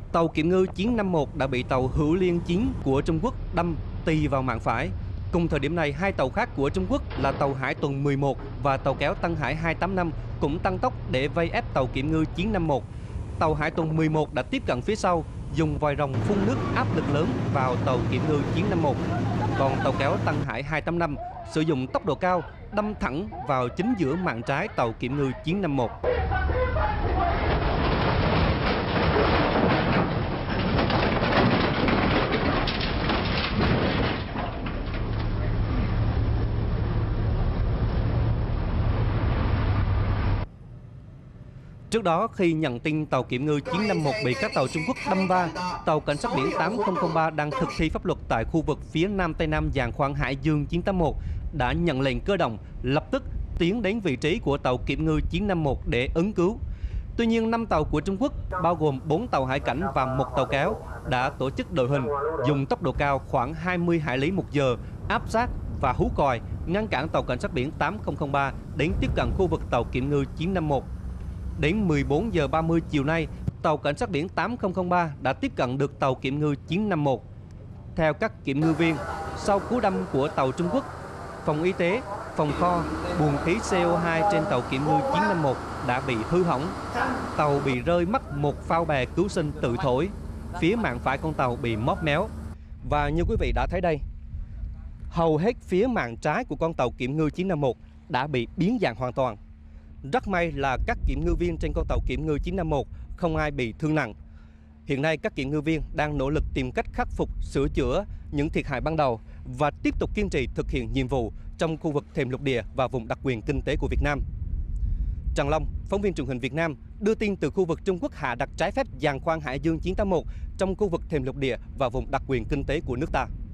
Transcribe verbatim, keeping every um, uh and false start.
Tàu kiểm ngư chín năm một đã bị tàu Hữu Liên chín của Trung Quốc đâm tì vào mạn phải. Cùng thời điểm này, hai tàu khác của Trung Quốc là tàu Hải Tuần mười một và tàu kéo Tân Hải hai tám năm cũng tăng tốc để vây ép tàu kiểm ngư chín năm một. Tàu Hải Tuần mười một đã tiếp cận phía sau, dùng vòi rồng phun nước áp lực lớn vào tàu kiểm ngư chín năm một. Còn tàu kéo Tân Hải hai tám năm sử dụng tốc độ cao đâm thẳng vào chính giữa mạn trái tàu kiểm ngư chín năm một. Trước đó, khi nhận tin tàu kiểm ngư chín năm một bị các tàu Trung Quốc đâm va, tàu cảnh sát biển tám không ba đang thực thi pháp luật tại khu vực phía nam tây nam giàn khoan Hải Dương chín tám một đã nhận lệnh cơ động lập tức tiến đến vị trí của tàu kiểm ngư chín năm một để ứng cứu. Tuy nhiên, năm tàu của Trung Quốc, bao gồm bốn tàu hải cảnh và một tàu kéo, đã tổ chức đội hình dùng tốc độ cao khoảng hai mươi hải lý một giờ, áp sát và hú còi ngăn cản tàu cảnh sát biển tám không ba đến tiếp cận khu vực tàu kiểm ngư chín năm một. Đến mười bốn giờ ba mươi chiều nay, tàu cảnh sát biển tám không ba đã tiếp cận được tàu kiểm ngư chín năm một. Theo các kiểm ngư viên, sau cú đâm của tàu Trung Quốc, phòng y tế, phòng kho, buồng khí xê o hai trên tàu kiểm ngư chín năm một đã bị hư hỏng. Tàu bị rơi mất một phao bè cứu sinh tự thổi. Phía mạn phải con tàu bị móp méo. Và như quý vị đã thấy đây, hầu hết phía mạn trái của con tàu kiểm ngư chín năm một đã bị biến dạng hoàn toàn. Rất may là các kiểm ngư viên trên con tàu kiểm ngư chín năm một không ai bị thương nặng. Hiện nay các kiểm ngư viên đang nỗ lực tìm cách khắc phục, sửa chữa những thiệt hại ban đầu và tiếp tục kiên trì thực hiện nhiệm vụ trong khu vực thềm lục địa và vùng đặc quyền kinh tế của Việt Nam. Trần Long, phóng viên truyền hình Việt Nam, đưa tin từ khu vực Trung Quốc hạ đặt trái phép giàn khoan Hải Dương chín tám một trong khu vực thềm lục địa và vùng đặc quyền kinh tế của nước ta.